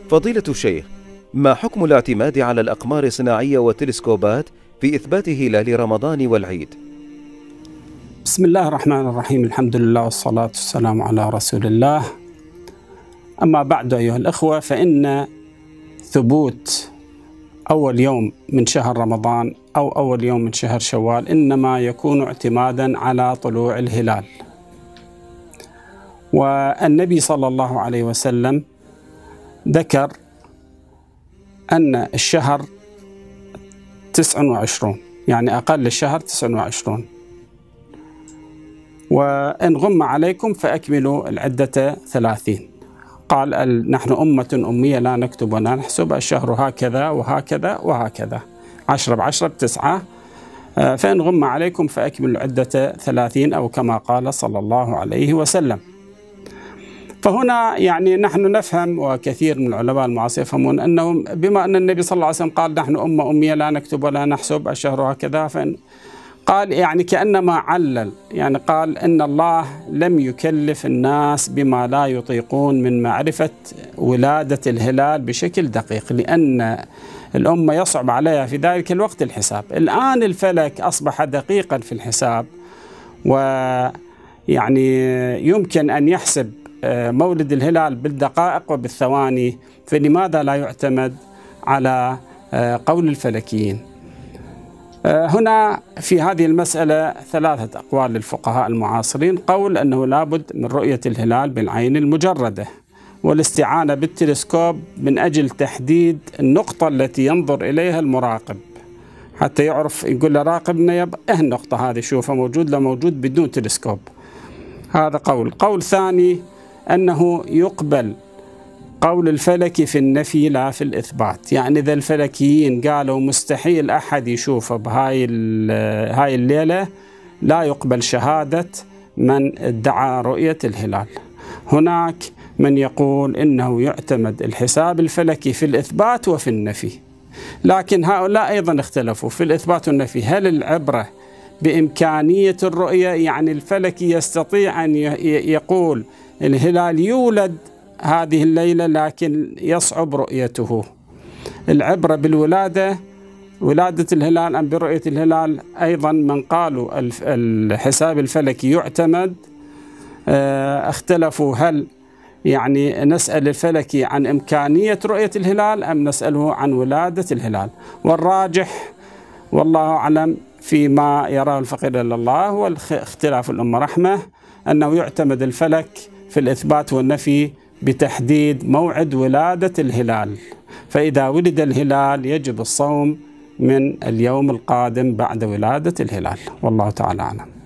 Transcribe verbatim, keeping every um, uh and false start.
فضيلة الشيخ، ما حكم الاعتماد على الأقمار الصناعية والتلسكوبات في إثبات هلال رمضان والعيد؟ بسم الله الرحمن الرحيم، الحمد لله والصلاة والسلام على رسول الله. أما بعد أيها الأخوة، فإن ثبوت أول يوم من شهر رمضان أو أول يوم من شهر شوال إنما يكون اعتمادا على طلوع الهلال. والنبي صلى الله عليه وسلم ذكر أن الشهر تسع وعشرون، يعني أقل الشهر تسع وعشرون، وإن غم عليكم فأكملوا العدة ثلاثين. قال نحن أمة أمية لا نكتب ولا نحسب، الشهر هكذا وهكذا وهكذا، عشرة بعشرة بتسعة، فإن غم عليكم فأكملوا العدة ثلاثين، أو كما قال صلى الله عليه وسلم. فهنا يعني نحن نفهم، وكثير من العلماء المعاصرين يفهمون أنه بما أن النبي صلى الله عليه وسلم قال نحن أمة أمية لا نكتب ولا نحسب، الشهر هكذا، فإن قال يعني كأنما علل، يعني قال إن الله لم يكلف الناس بما لا يطيقون من معرفة ولادة الهلال بشكل دقيق، لأن الأمة يصعب عليها في ذلك الوقت الحساب. الآن الفلك أصبح دقيقا في الحساب، ويعني يمكن أن يحسب مولد الهلال بالدقائق وبالثواني، فلماذا لا يعتمد على قول الفلكيين؟ هنا في هذه المسألة ثلاثة أقوال للفقهاء المعاصرين. قول أنه لابد من رؤية الهلال بالعين المجردة، والاستعانة بالتلسكوب من أجل تحديد النقطة التي ينظر إليها المراقب، حتى يعرف، يقول له راقبنا يبقى إيه النقطة هذه، شوفها موجود لا موجود بدون تلسكوب. هذا قول. قول ثاني أنه يقبل قول الفلكي في النفي لا في الإثبات، يعني إذا الفلكيين قالوا مستحيل أحد يشوفه بهاي هاي الليلة، لا يقبل شهادة من ادعى رؤية الهلال. هناك من يقول إنه يعتمد الحساب الفلكي في الإثبات وفي النفي، لكن هؤلاء أيضا اختلفوا في الإثبات والنفي. هل العبرة بإمكانية الرؤية؟ يعني الفلكي يستطيع أن يقول الهلال يولد هذه الليلة لكن يصعب رؤيته. العبرة بالولادة، ولادة الهلال، أم برؤية الهلال؟ أيضا من قالوا الحساب الفلكي يعتمد اختلفوا، هل يعني نسأل الفلكي عن إمكانية رؤية الهلال أم نسأله عن ولادة الهلال؟ والراجح والله أعلم فيما يراه الفقير إلى الله واختلاف الأمة رحمة، أنه يعتمد الفلك في الإثبات والنفي بتحديد موعد ولادة الهلال، فإذا ولد الهلال يجب الصوم من اليوم القادم بعد ولادة الهلال، والله تعالى أعلم.